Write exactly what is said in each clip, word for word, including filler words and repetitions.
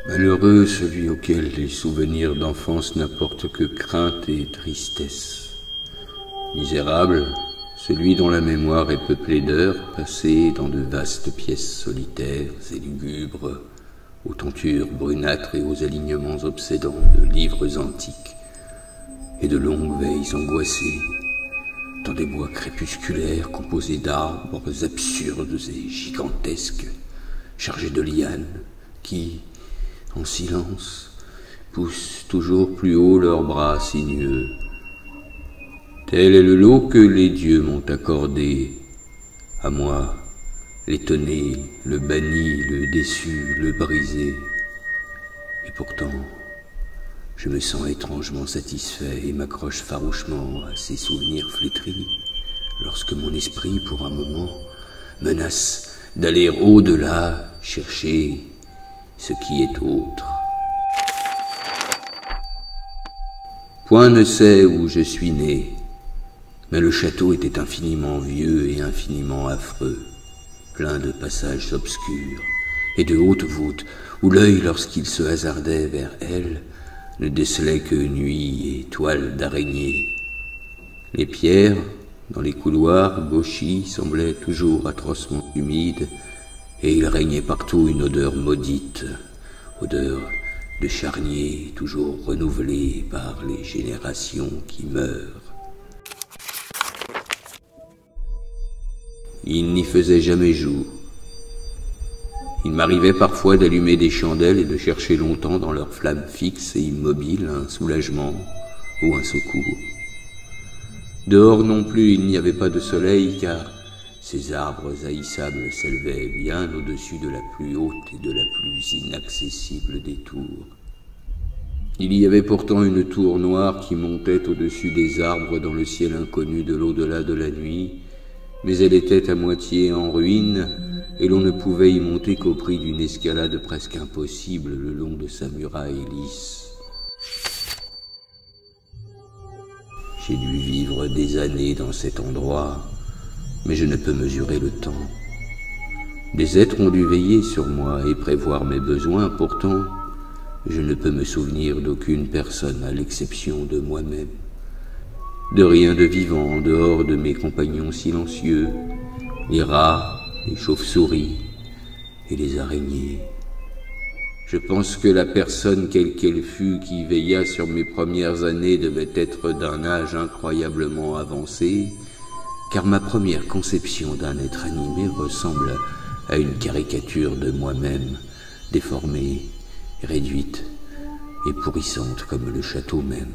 Malheureux celui auquel les souvenirs d'enfance n'apportent que crainte et tristesse. Misérable celui dont la mémoire est peuplée d'heures passées dans de vastes pièces solitaires et lugubres, aux tentures brunâtres et aux alignements obsédants de livres antiques, et de longues veilles angoissées, dans des bois crépusculaires composés d'arbres absurdes et gigantesques, chargés de lianes, qui, en silence, poussent toujours plus haut leurs bras sinueux. Tel est le lot que les dieux m'ont accordé, à moi, l'étonné, le banni, le déçu, le brisé. Et pourtant, je me sens étrangement satisfait et m'accroche farouchement à ces souvenirs flétris, lorsque mon esprit, pour un moment, menace d'aller au-delà chercher ce qui est autre. Point ne sait où je suis né, mais le château était infiniment vieux et infiniment affreux, plein de passages obscurs et de hautes voûtes où l'œil, lorsqu'il se hasardait vers elle, ne décelait que nuit et toiles d'araignée. Les pierres, dans les couloirs gauchis, semblaient toujours atrocement humides, et il régnait partout une odeur maudite, odeur de charnier toujours renouvelée par les générations qui meurent. Il n'y faisait jamais jour. Il m'arrivait parfois d'allumer des chandelles et de chercher longtemps dans leurs flammes fixes et immobiles un soulagement ou un secours. Dehors non plus il n'y avait pas de soleil, car ces arbres haïssables s'élevaient bien au-dessus de la plus haute et de la plus inaccessible des tours. Il y avait pourtant une tour noire qui montait au-dessus des arbres dans le ciel inconnu de l'au-delà de la nuit, mais elle était à moitié en ruine, et l'on ne pouvait y monter qu'au prix d'une escalade presque impossible le long de sa muraille lisse. J'ai dû vivre des années dans cet endroit, mais je ne peux mesurer le temps. Des êtres ont dû veiller sur moi et prévoir mes besoins, pourtant je ne peux me souvenir d'aucune personne à l'exception de moi-même. De rien de vivant en dehors de mes compagnons silencieux, les rats, les chauves-souris et les araignées. Je pense que la personne, quelle qu'elle fût, qui veilla sur mes premières années devait être d'un âge incroyablement avancé, car ma première conception d'un être animé ressemble à une caricature de moi-même, déformée, réduite et pourrissante comme le château même.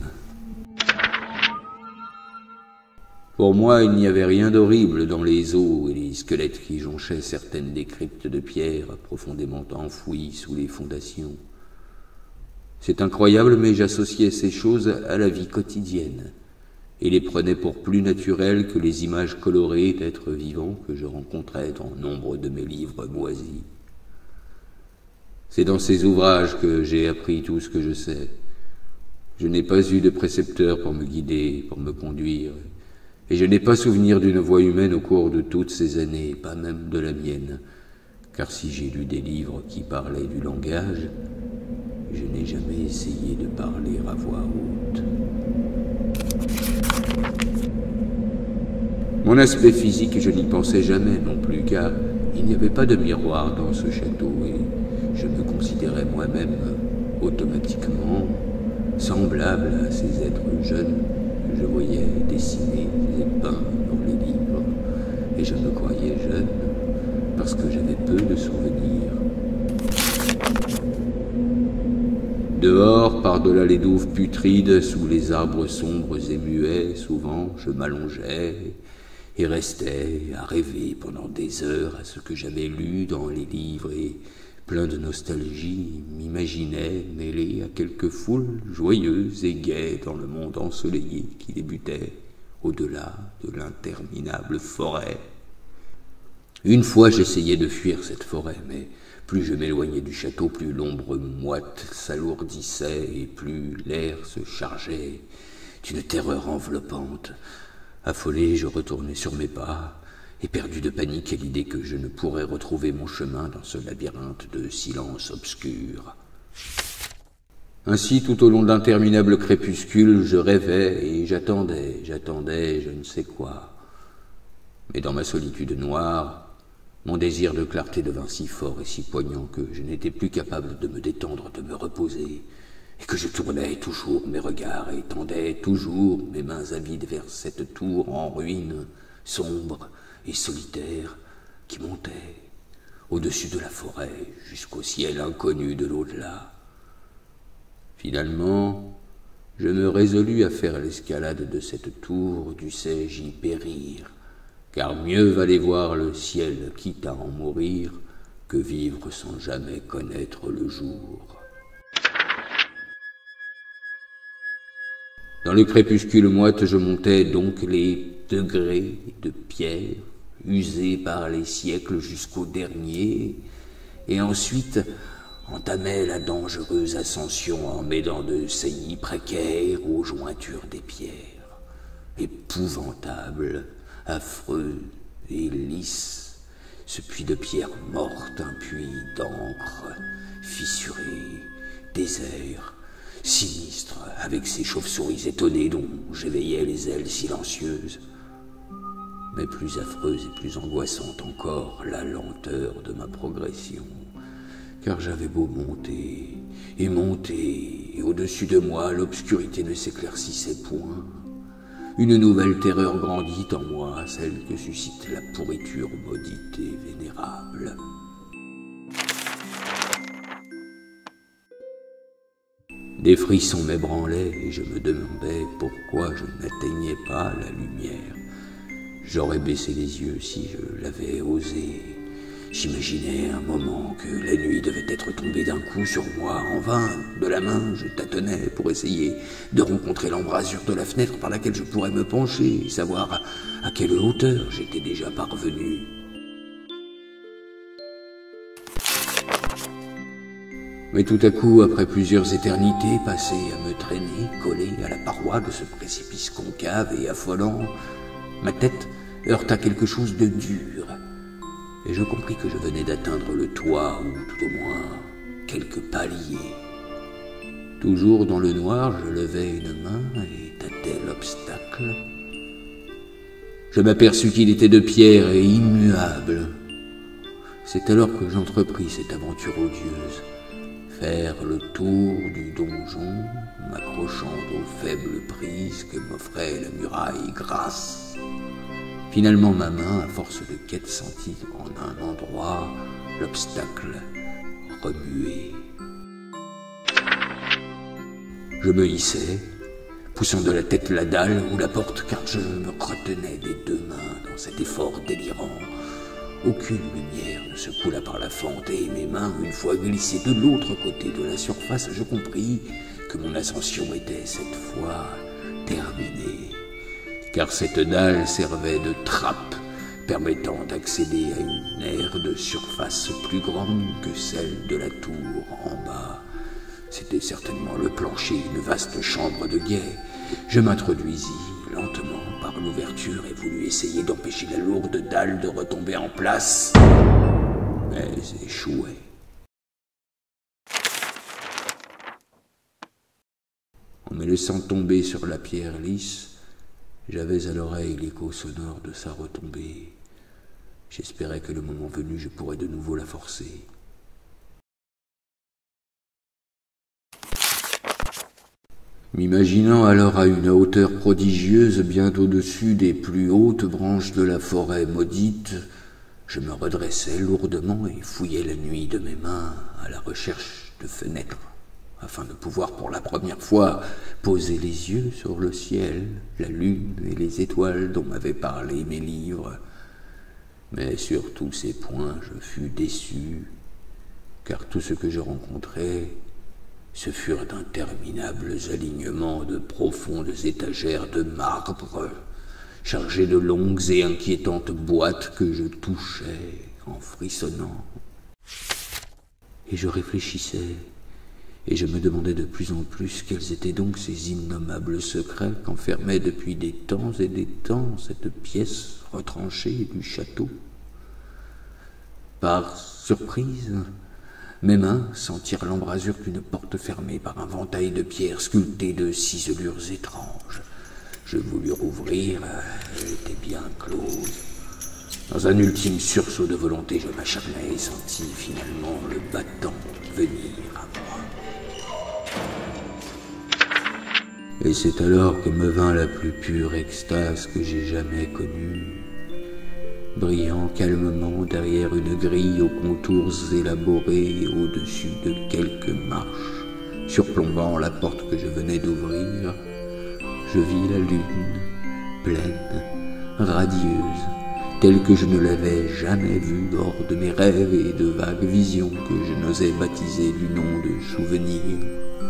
Pour moi, il n'y avait rien d'horrible dans les os et les squelettes qui jonchaient certaines des cryptes de pierre profondément enfouies sous les fondations. C'est incroyable, mais j'associais ces choses à la vie quotidienne et les prenais pour plus naturelles que les images colorées d'êtres vivants que je rencontrais dans nombre de mes livres moisis. C'est dans ces ouvrages que j'ai appris tout ce que je sais. Je n'ai pas eu de précepteur pour me guider, pour me conduire, et je n'ai pas souvenir d'une voix humaine au cours de toutes ces années, pas même de la mienne, car si j'ai lu des livres qui parlaient du langage, je n'ai jamais essayé de parler à voix haute. Mon aspect physique, je n'y pensais jamais non plus, car il n'y avait pas de miroir dans ce château, et je me considérais moi-même automatiquement semblable à ces êtres jeunes que je voyais dessinés et peints dans les livres, et je me croyais jeune parce que j'avais peu de souvenirs. Dehors, par-delà les douves putrides, sous les arbres sombres et muets, souvent je m'allongeais et restais à rêver pendant des heures à ce que j'avais lu dans les livres, et plein de nostalgie, m'imaginais mêlé à quelque foule joyeuse et gaie dans le monde ensoleillé qui débutait au-delà de l'interminable forêt. Une fois, j'essayais de fuir cette forêt, mais plus je m'éloignais du château, plus l'ombre moite s'alourdissait et plus l'air se chargeait d'une terreur enveloppante. Affolé, je retournais sur mes pas, et perdu de panique à l'idée que je ne pourrais retrouver mon chemin dans ce labyrinthe de silence obscur. Ainsi, tout au long d'interminables crépuscules, je rêvais et j'attendais, j'attendais je ne sais quoi. Mais dans ma solitude noire, mon désir de clarté devint si fort et si poignant que je n'étais plus capable de me détendre, de me reposer, et que je tournais toujours mes regards et tendais toujours mes mains avides vers cette tour en ruine, sombre et solitaire, qui montait au-dessus de la forêt jusqu'au ciel inconnu de l'au-delà. Finalement, je me résolus à faire l'escalade de cette tour, dussé-je y périr, car mieux valait voir le ciel, quitte à en mourir, que vivre sans jamais connaître le jour. Dans le crépuscule moite, je montais donc les degrés de pierre, usés par les siècles jusqu'au dernier, et ensuite entamait la dangereuse ascension en m'aidant de saillies précaires aux jointures des pierres. Épouvantable, affreux et lisse, ce puits de pierre morte, un puits d'encre, fissuré, désert, sinistre, avec ses chauves-souris étonnées dont j'éveillais les ailes silencieuses. Mais plus affreuse et plus angoissante encore, la lenteur de ma progression. Car j'avais beau monter et monter, et au-dessus de moi, l'obscurité ne s'éclaircissait point. Une nouvelle terreur grandit en moi, celle que suscite la pourriture maudite et vénérable. Des frissons m'ébranlaient, et je me demandais pourquoi je n'atteignais pas la lumière. J'aurais baissé les yeux si je l'avais osé. J'imaginais un moment que la nuit devait être tombée d'un coup sur moi. En vain, de la main, je tâtonnais pour essayer de rencontrer l'embrasure de la fenêtre par laquelle je pourrais me pencher et savoir à quelle hauteur j'étais déjà parvenu. Mais tout à coup, après plusieurs éternités passées à me traîner, collé à la paroi de ce précipice concave et affolant, ma tête heurta quelque chose de dur. Et je compris que je venais d'atteindre le toit, ou tout au moins quelques paliers. Toujours dans le noir, je levai une main et tâtai l'obstacle. Je m'aperçus qu'il était de pierre et immuable. C'est alors que j'entrepris cette aventure odieuse. Faire le tour du donjon, m'accrochant aux faibles prises que m'offrait la muraille grasse. Finalement, ma main, à force de quête, sentit en un endroit l'obstacle remuer. Je me hissai, poussant de la tête la dalle ou la porte, car je me retenais des deux mains dans cet effort délirant. Aucune lumière ne se coula par la fente, et mes mains, une fois glissées de l'autre côté de la surface, je compris que mon ascension était cette fois terminée. Car cette dalle servait de trappe, permettant d'accéder à une aire de surface plus grande que celle de la tour en bas. C'était certainement le plancher, une vaste chambre de guet. Je m'introduisis lentement par l'ouverture et voulus essayer d'empêcher la lourde dalle de retomber en place, mais échouai. En me laissant tomber sur la pierre lisse, j'avais à l'oreille l'écho sonore de sa retombée. J'espérais que le moment venu, je pourrais de nouveau la forcer. M'imaginant alors à une hauteur prodigieuse, bien au-dessus des plus hautes branches de la forêt maudite, je me redressai lourdement et fouillai la nuit de mes mains à la recherche de fenêtres, afin de pouvoir pour la première fois poser les yeux sur le ciel, la lune et les étoiles dont m'avaient parlé mes livres. Mais sur tous ces points, je fus déçu, car tout ce que je rencontrai, ce furent d'interminables alignements de profondes étagères de marbre, chargées de longues et inquiétantes boîtes que je touchais en frissonnant. Et je réfléchissais, et je me demandais de plus en plus quels étaient donc ces innommables secrets qu'enfermait depuis des temps et des temps cette pièce retranchée du château. Par surprise, Mes mains sentirent l'embrasure d'une porte fermée par un ventail de pierres sculptées de ciselures étranges. Je voulus rouvrir, elle était bien close. Dans un ultime sursaut de volonté, je m'acharnai et sentis finalement le battant venir à moi. Et c'est alors que me vint la plus pure extase que j'ai jamais connue. Brillant calmement derrière une grille aux contours élaborés au-dessus de quelques marches, surplombant la porte que je venais d'ouvrir, je vis la lune, pleine, radieuse, telle que je ne l'avais jamais vue hors de mes rêves et de vagues visions que je n'osais baptiser du nom de souvenirs.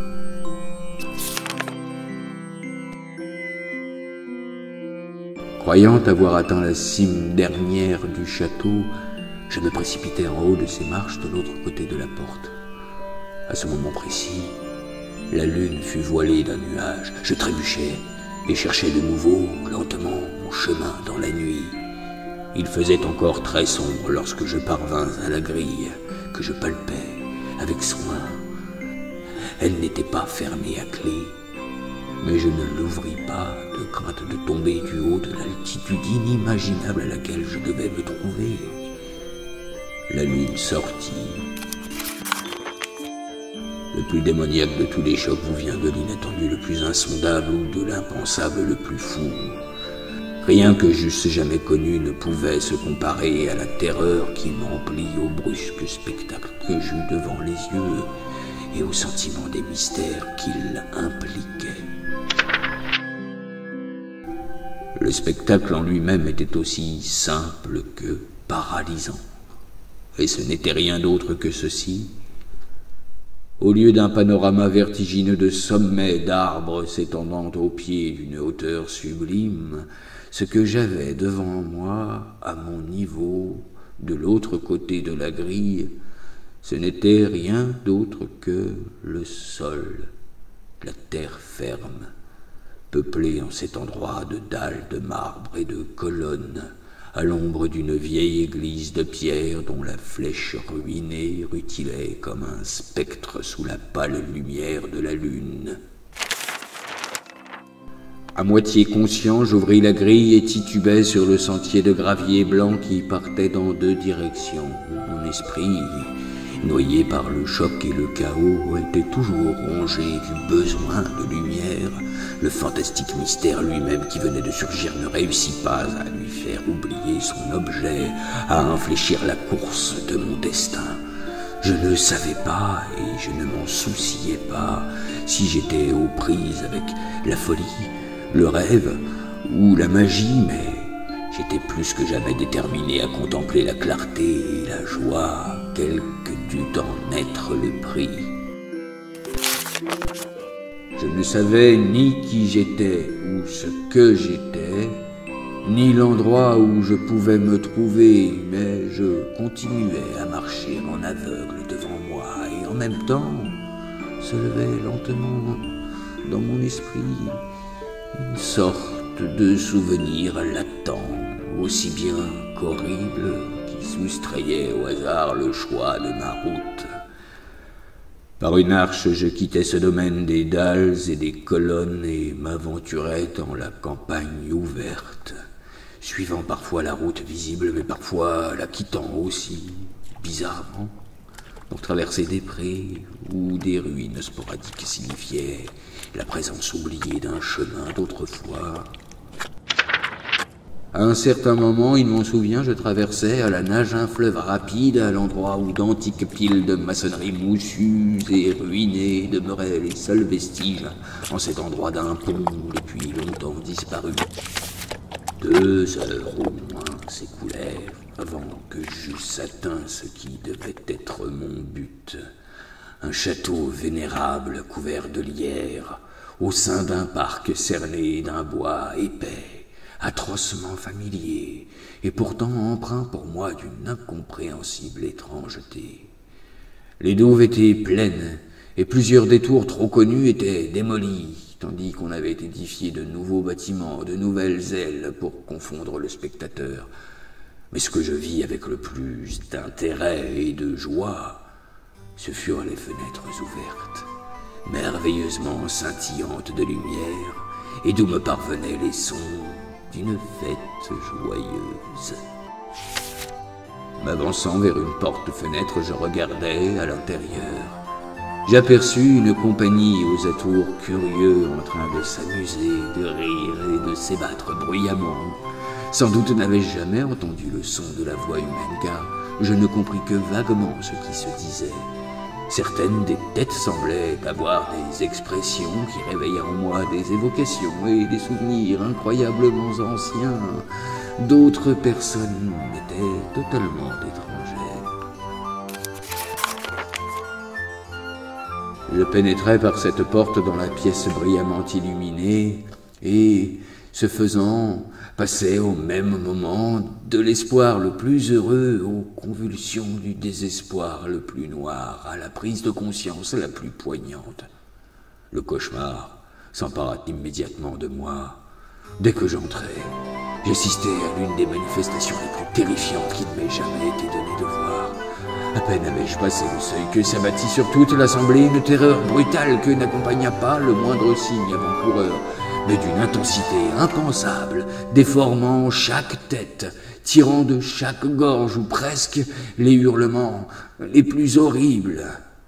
Croyant avoir atteint la cime dernière du château, je me précipitai en haut de ces marches de l'autre côté de la porte. À ce moment précis, la lune fut voilée d'un nuage. Je trébuchai et cherchai de nouveau, lentement, mon chemin dans la nuit. Il faisait encore très sombre lorsque je parvins à la grille, que je palpai avec soin. Elle n'était pas fermée à clé, mais je ne l'ouvris pas de crainte de tomber du haut de l'altitude inimaginable à laquelle je devais me trouver. La lune sortit. Le plus démoniaque de tous les chocs vous vient de l'inattendu le plus insondable ou de l'impensable le plus fou. Rien que j'eusse jamais connu ne pouvait se comparer à la terreur qui m'emplit au brusque spectacle que j'eus devant les yeux et au sentiment des mystères qu'il impliquait. Le spectacle en lui-même était aussi simple que paralysant. Et ce n'était rien d'autre que ceci. Au lieu d'un panorama vertigineux de sommets d'arbres s'étendant au pied d'une hauteur sublime, ce que j'avais devant moi, à mon niveau, de l'autre côté de la grille, ce n'était rien d'autre que le sol, la terre ferme, peuplée en cet endroit de dalles de marbre et de colonnes, à l'ombre d'une vieille église de pierre dont la flèche ruinée rutilait comme un spectre sous la pâle lumière de la lune. À moitié conscient, j'ouvris la grille et titubai sur le sentier de gravier blanc qui partait dans deux directions. Mon esprit, noyé par le choc et le chaos, était toujours rongé du besoin de lumière. Le fantastique mystère lui-même qui venait de surgir ne réussit pas à lui faire oublier son objet, à infléchir la course de mon destin. Je ne savais pas, et je ne m'en souciais pas, si j'étais aux prises avec la folie, le rêve ou la magie, mais j'étais plus que jamais déterminé à contempler la clarté et la joie, quel que dût en être le prix. Je ne savais ni qui j'étais ou ce que j'étais, ni l'endroit où je pouvais me trouver, mais je continuais à marcher en aveugle devant moi, et en même temps se levait lentement dans mon esprit une sorte de souvenir latent, aussi bien qu'horrible, qui soustrayait au hasard le choix de ma route. Par une arche, je quittais ce domaine des dalles et des colonnes et m'aventurais dans la campagne ouverte, suivant parfois la route visible, mais parfois la quittant aussi, bizarrement, pour traverser des prés où des ruines sporadiques signifiaient la présence oubliée d'un chemin d'autrefois. À un certain moment, il m'en souvient, je traversais à la nage un fleuve rapide à l'endroit où d'antiques piles de maçonnerie moussues et ruinées demeuraient les seuls vestiges en cet endroit d'un pont depuis longtemps disparu. Deux heures au moins s'écoulèrent avant que j'eusse atteint ce qui devait être mon but. Un château vénérable couvert de lierre, au sein d'un parc cerné d'un bois épais, atrocement familier, et pourtant empreint pour moi d'une incompréhensible étrangeté. Les douves étaient pleines, et plusieurs détours trop connus étaient démolis, tandis qu'on avait édifié de nouveaux bâtiments, de nouvelles ailes pour confondre le spectateur. Mais ce que je vis avec le plus d'intérêt et de joie, Ce furent les fenêtres ouvertes, merveilleusement scintillantes de lumière, et d'où me parvenaient les sons d'une fête joyeuse. M'avançant vers une porte-fenêtre, je regardai à l'intérieur. J'aperçus une compagnie aux atours curieux en train de s'amuser, de rire et de s'ébattre bruyamment. Sans doute n'avais-je jamais entendu le son de la voix humaine, car je ne compris que vaguement ce qui se disait. Certaines des têtes semblaient avoir des expressions qui réveillaient en moi des évocations et des souvenirs incroyablement anciens. D'autres personnes étaient totalement étrangères. Je pénétrai par cette porte dans la pièce brillamment illuminée et, ce faisant, passai au même moment de l'espoir le plus heureux aux convulsions du désespoir le plus noir, à la prise de conscience la plus poignante. Le cauchemar s'empara immédiatement de moi. Dès que j'entrai, j'assistai à l'une des manifestations les plus terrifiantes qu'il m'ait jamais été donné de voir. À peine avais-je passé le seuil que s'abattit sur toute l'assemblée une terreur brutale que n'accompagna pas le moindre signe avant-coureur, mais d'une intensité impensable, déformant chaque tête, tirant de chaque gorge ou presque les hurlements les plus horribles.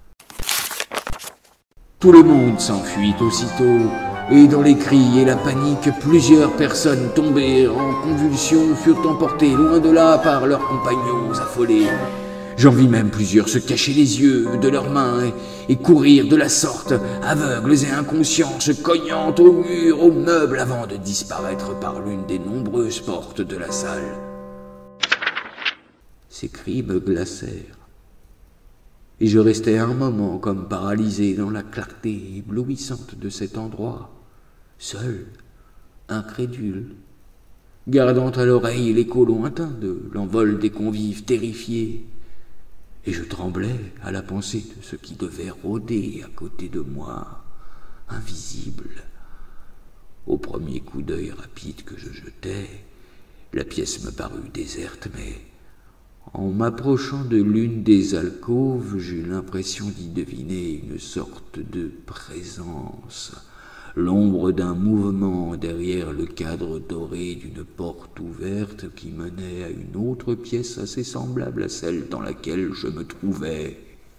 Tout le monde s'enfuit aussitôt, et dans les cris et la panique, plusieurs personnes tombées en convulsions furent emportées loin de là par leurs compagnons affolés. J'en vis même plusieurs se cacher les yeux de leurs mains et, et courir de la sorte, aveugles et inconscients, se cognant au mur, aux meubles, avant de disparaître par l'une des nombreuses portes de la salle. Ces cris me glacèrent, et je restai un moment comme paralysé dans la clarté éblouissante de cet endroit, seul, incrédule, gardant à l'oreille l'écho lointain de l'envol des convives terrifiés. Et je tremblais à la pensée de ce qui devait rôder à côté de moi, invisible. Au premier coup d'œil rapide que je jetai, la pièce me parut déserte, mais en m'approchant de l'une des alcôves, j'eus l'impression d'y deviner une sorte de présence, l'ombre d'un mouvement derrière le cadre doré d'une porte ouverte qui menait à une autre pièce assez semblable à celle dans laquelle je me trouvais.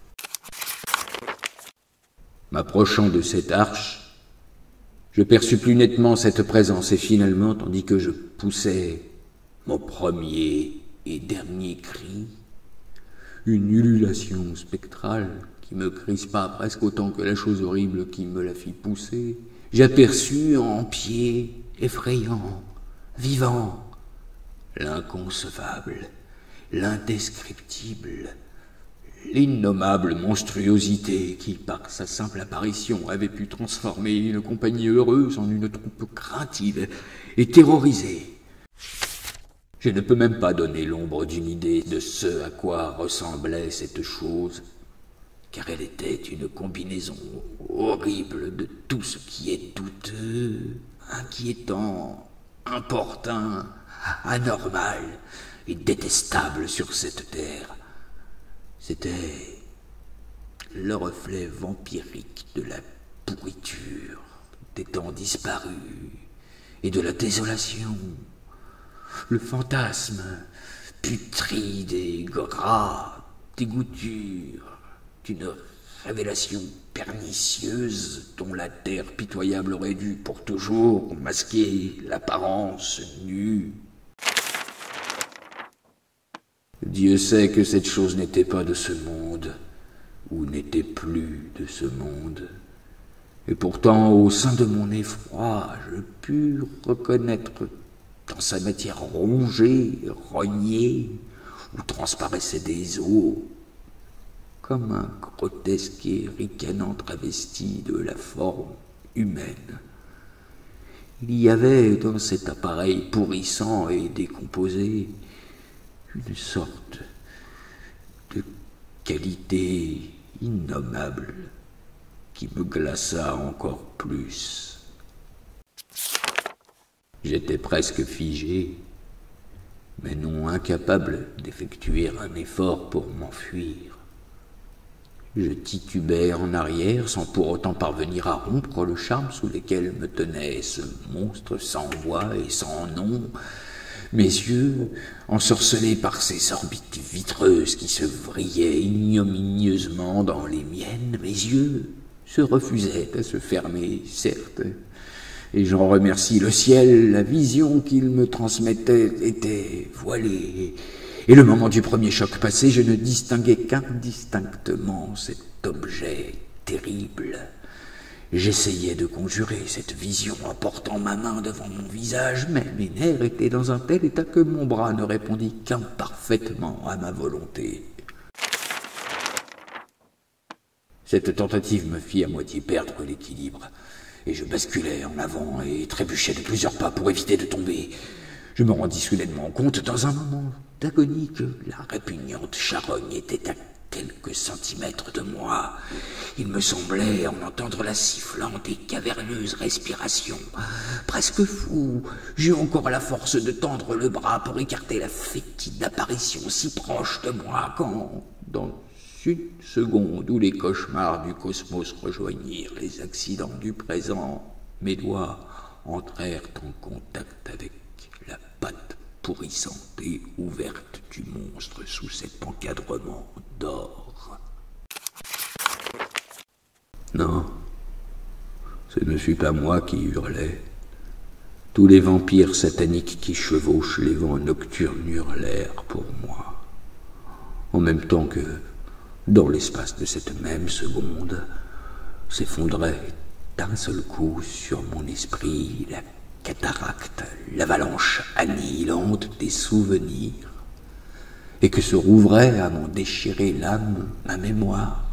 M'approchant de cette arche, je perçus plus nettement cette présence et finalement, tandis que je poussais mon premier et dernier cri, une ululation spectrale qui me crispa presque autant que la chose horrible qui me la fit pousser, j'aperçus en pied, effrayant, vivant, l'inconcevable, l'indescriptible, l'innommable monstruosité qui, par sa simple apparition, avait pu transformer une compagnie heureuse en une troupe craintive et terrorisée. Je ne peux même pas donner l'ombre d'une idée de ce à quoi ressemblait cette chose, car elle était une combinaison horrible de tout ce qui est douteux, inquiétant, importun, anormal et détestable sur cette terre. C'était le reflet vampirique de la pourriture, des temps disparus et de la désolation, le fantasme putride et gras des goutures d'une révélation pernicieuse dont la terre pitoyable aurait dû pour toujours masquer l'apparence nue. Dieu sait que cette chose n'était pas de ce monde, ou n'était plus de ce monde. Et pourtant, au sein de mon effroi, je pus reconnaître dans sa matière rongée, rognée, où transparaissaient des os, comme un grotesque et ricanant travesti de la forme humaine. Il y avait dans cet appareil pourrissant et décomposé une sorte de qualité innommable qui me glaça encore plus. J'étais presque figé, mais non incapable d'effectuer un effort pour m'enfuir. Je titubais en arrière sans pour autant parvenir à rompre le charme sous lequel me tenait ce monstre sans voix et sans nom. Mes yeux, ensorcelés par ces orbites vitreuses qui se vrillaient ignominieusement dans les miennes, mes yeux se refusaient à se fermer, certes, et j'en remercie le ciel, la vision qu'il me transmettait était voilée, et le moment du premier choc passé, je ne distinguais qu'indistinctement cet objet terrible. J'essayais de conjurer cette vision en portant ma main devant mon visage, mais mes nerfs étaient dans un tel état que mon bras ne répondit qu'imparfaitement à ma volonté. Cette tentative me fit à moitié perdre l'équilibre, et je basculais en avant et trébuchais de plusieurs pas pour éviter de tomber. Je me rendis soudainement compte, dans un moment d'agonie, que la répugnante charogne était à quelques centimètres de moi. Il me semblait en entendre la sifflante et caverneuse respiration. Presque fou, j'eus encore la force de tendre le bras pour écarter la fétide apparition si proche de moi quand, dans une seconde où les cauchemars du cosmos rejoignirent les accidents du présent, mes doigts entrèrent en contact avec la patte pourrissante et ouverte du monstre sous cet encadrement d'or. Non, ce ne fut pas moi qui hurlais. Tous les vampires sataniques qui chevauchent les vents nocturnes hurlèrent pour moi. En même temps que, dans l'espace de cette même seconde, s'effondrait d'un seul coup sur mon esprit la cataracte, l'avalanche annihilante des souvenirs, et que se rouvrait à m'en déchirer l'âme, ma mémoire.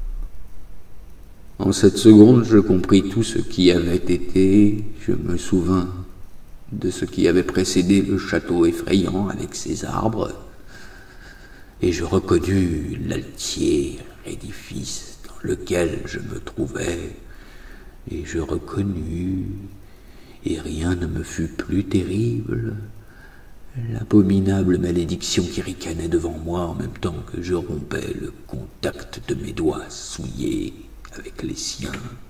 En cette seconde, je compris tout ce qui avait été, je me souvins de ce qui avait précédé le château effrayant avec ses arbres, et je reconnus l'altier édifice dans lequel je me trouvais, et je reconnus, et rien ne me fut plus terrible, l'abominable malédiction qui ricanait devant moi en même temps que je rompais le contact de mes doigts souillés avec les siens.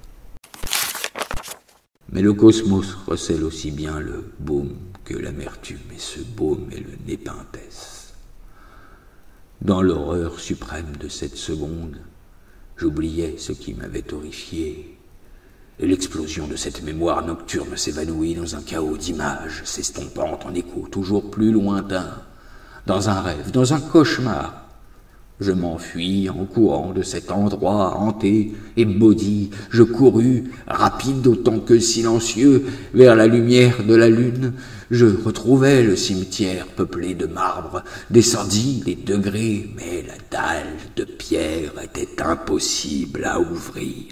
Mais le cosmos recèle aussi bien le baume que l'amertume, et ce baume est le népenthes. Dans l'horreur suprême de cette seconde, j'oubliais ce qui m'avait horrifié, et l'explosion de cette mémoire nocturne s'évanouit dans un chaos d'images, s'estompant en échos toujours plus lointains, dans un rêve, dans un cauchemar. Je m'enfuis en courant de cet endroit hanté et maudit. Je courus, rapide autant que silencieux, vers la lumière de la lune. Je retrouvai le cimetière peuplé de marbre, descendis les degrés, mais la dalle de pierre était impossible à ouvrir.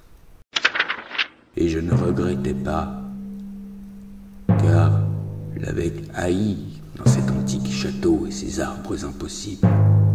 Et je ne regrettais pas, car je l'avais haï dans cet antique château et ses arbres impossibles.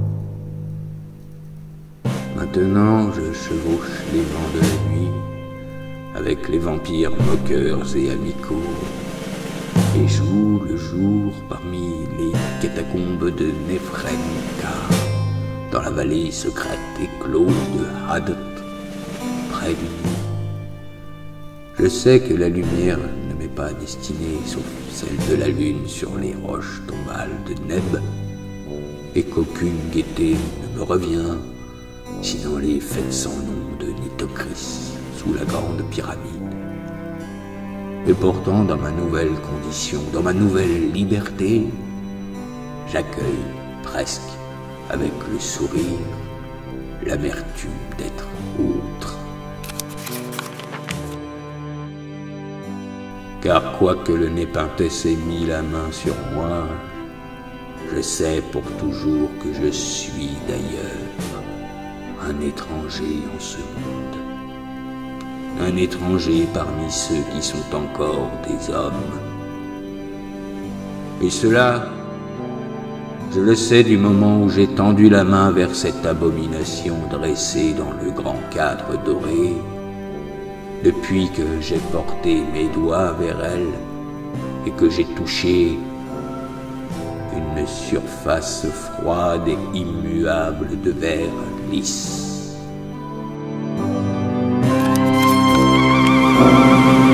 Maintenant, je chevauche les vents de la nuit, avec les vampires moqueurs et amicaux, et joue le jour parmi les catacombes de Nephrenka, dans la vallée secrète et close de Hadot, près du Nil. Je sais que la lumière ne m'est pas destinée, sauf celle de la lune sur les roches tombales de Neb, et qu'aucune gaieté ne me revient, sinon les fêtes sans nom de Nitocris sous la grande pyramide. Et pourtant, dans ma nouvelle condition, dans ma nouvelle liberté, j'accueille presque avec le sourire l'amertume d'être autre. Car quoique le népenthes ait mis la main sur moi, je sais pour toujours que je suis d'ailleurs un étranger en ce monde, un étranger parmi ceux qui sont encore des hommes. Et cela, je le sais du moment où j'ai tendu la main vers cette abomination dressée dans le grand cadre doré, depuis que j'ai porté mes doigts vers elle et que j'ai touché une surface froide et immuable de verre lisse. Thank you.